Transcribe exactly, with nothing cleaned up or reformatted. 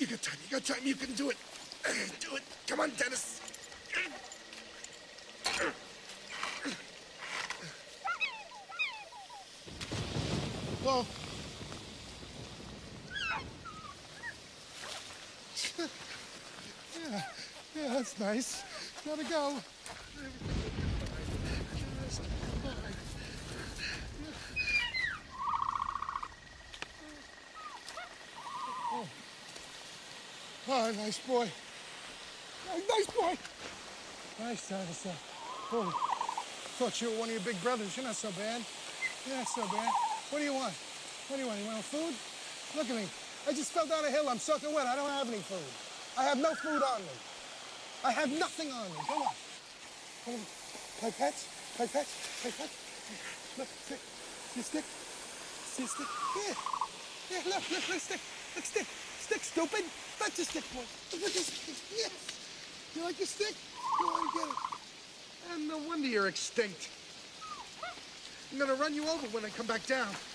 You got time, you got time, you can do it. Do it. Come on, Dennis. Whoa. Yeah, yeah, that's nice. Gotta go. Oh, oh nice boy. Nice boy. Nice, Dennis. Oh, thought you were one of your big brothers. You're not so bad. You're not so bad. What do you want? What do you want? You want food? Look at me. I just fell down a hill. I'm soaking wet. I don't have any food. I have no food on me. I have nothing on me. Come on. Come on. Play pets? Play pets? Play pets? Look, stick. See a stick? See a stick? Yeah. Yeah, look, look, look, stick. Look, stick. Stick, stupid. That's a stick, boy. Look at stick. Yes. You like your stick? Go on, get it. And no wonder you're extinct. I'm gonna run you over when I come back down.